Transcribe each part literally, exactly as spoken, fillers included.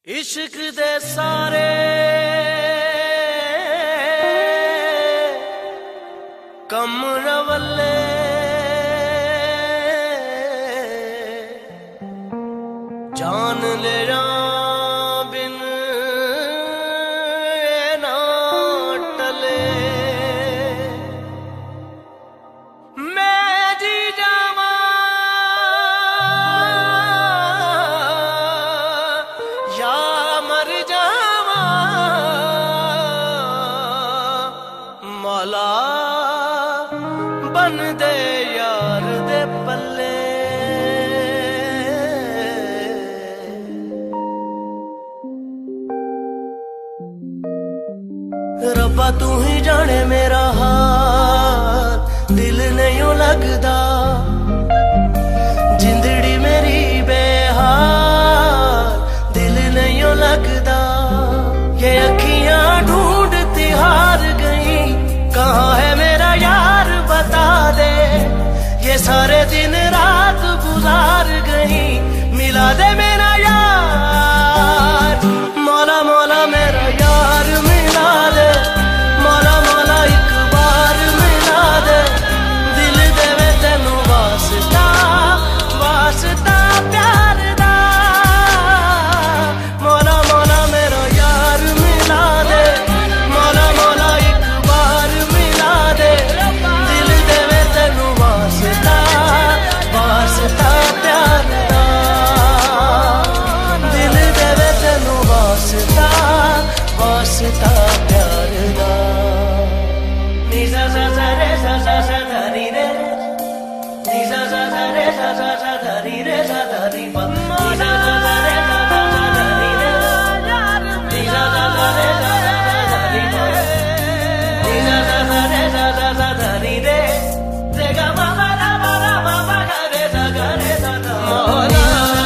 इश्क दे सारे कम रवले जान ले बिन ना टले। मैं जी जावा या मर जावा मौला बन दे यार दे पल्ले। रब्बा तू ही जाने मेरा हाल दिल नहीं लगदा, जिंदड़ी मेरी बेहाल दिल नहीं लगदा। ये अखियां ढूंढती हार गई, कहाँ है मेरा यार बता दे। ये सारे दिन रात गुजार गई, मिला दे मेरा यार। मौला मौला मेरा यार मिला दे, मौला मौला एक बार मिला दे। दिल देवे तेनू वास्ता वास्ता प्यार दा। मौला मौला मेरा यार मिला दे, मौला मौला एक बार मिला दे। दिल देवे तेनू वास्ता वास्ता प्यार दा। दिल देवे तेनू वास्ता वास्ता प्यार दा। नी सा सा सा रे सा सा सा धा नी रे, नी सा सा सा रे सा सा सा धा नी रे सा धा नी पा। नी सा सा सा रे सा सा सा धा नी रे, नी सा सा सा रे सा सा सा धा नी पा। नी सा सा सा रे सा सा सा धा नी रे, रे गा मा मा रा मा रा मा मा गा रे सा गा रे सा धा। मौला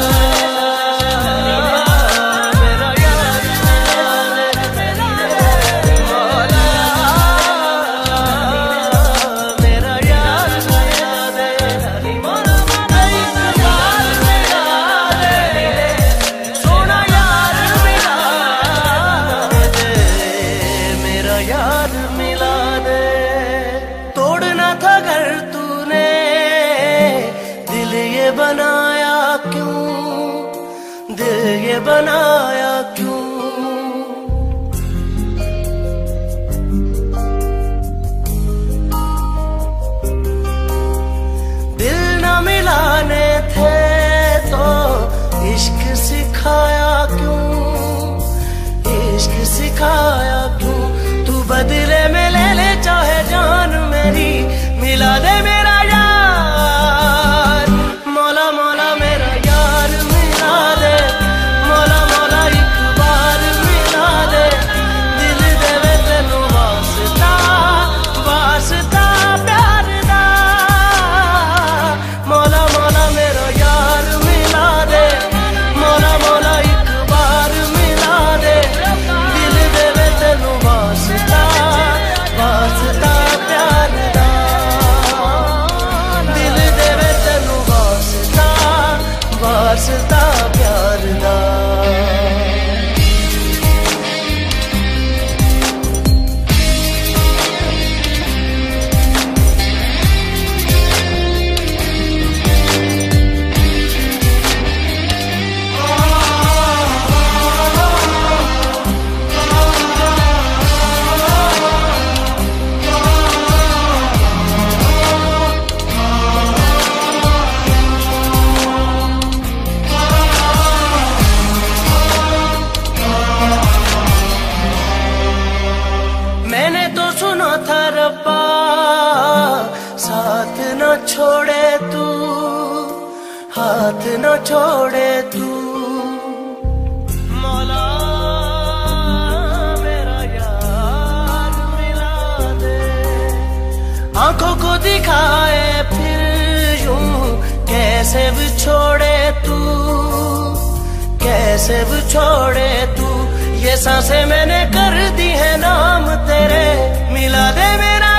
यार मिला दे। तोड़ना था घर तूने दिल ये बनाया क्यों, दिल ये बनाया क्यों। दिल न मिलाने थे तो इश्क सिखाया क्यों, इश्क सिखाया क्यों। बदले में ले ले चाहे जान मेरी, मिला दे मेरा यार। मौला मौला मेरा यार मिला दे, मौला मौला एक बार मिला दे। दिल देवे तेनू वास्ता वास्ता प्यार दा। मौला मौला मेरा यार मिला दे, मौला मौला एक बार मिला दे। दिल देवे तेनू वास्ता वास्ता प्यार दा। दिल देवे तेनू वास्ता वास्ता प्यार दा। मैंने तो सुना था रब्बा साथ न छोड़े तू, हाथ न छोड़े तू। मौला मेरा यार मिला दे। आंखों को दिखाए फिर यूं कैसे भी छोड़े तू, कैसे भी छोड़े तू। ये सांसें मैंने कर दी है नाम तेरे, मिला दे मेरा